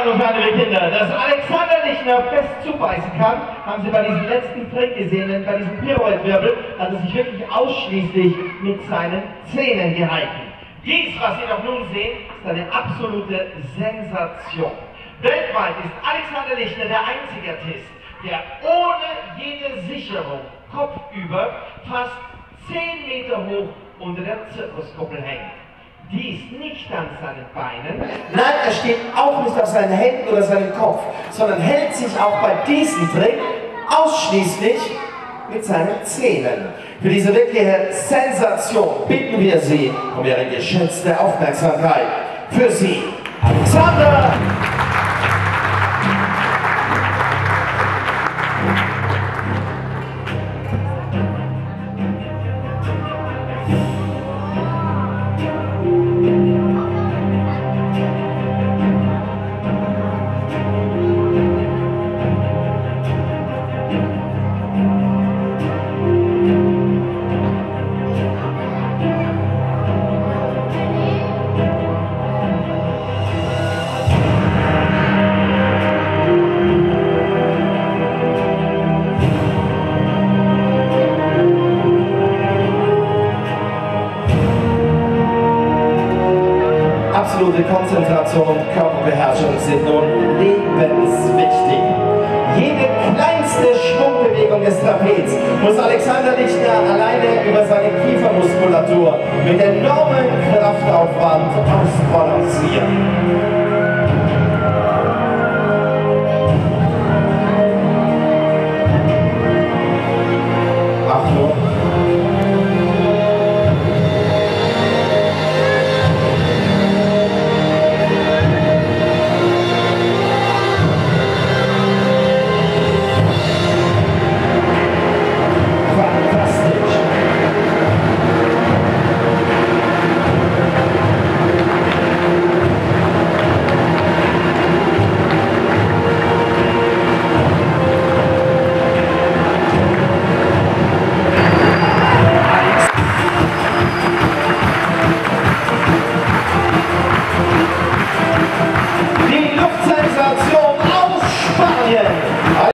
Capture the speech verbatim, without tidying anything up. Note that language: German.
Damen und Herren, liebe Kinder, dass Alexander Lichtner fest zubeißen kann, haben Sie bei diesem letzten Trick gesehen, denn bei diesem Pirouette-Wirbel hat er sich wirklich ausschließlich mit seinen Zähnen gehalten. Dies, was Sie doch nun sehen, ist eine absolute Sensation. Weltweit ist Alexander Lichtner der einzige Artist, der ohne jede Sicherung kopfüber fast zehn Meter hoch unter der Zirkuskuppel hängt. Dies nicht an seinen Beinen. Nein, er steht auch nicht auf seinen Händen oder seinem Kopf, sondern hält sich auch bei diesem Trick ausschließlich mit seinen Zähnen. Für diese wirkliche Sensation bitten wir Sie um Ihre geschätzte Aufmerksamkeit. Für Sie, Alexander! Absolute Konzentration und Körperbeherrschung sind nun lebenswichtig. Jede kleinste Schwungbewegung des Trapez muss Alexander Lichtner alleine über seine Kiefermuskulatur mit enormem Kraftaufwand ausbalancieren.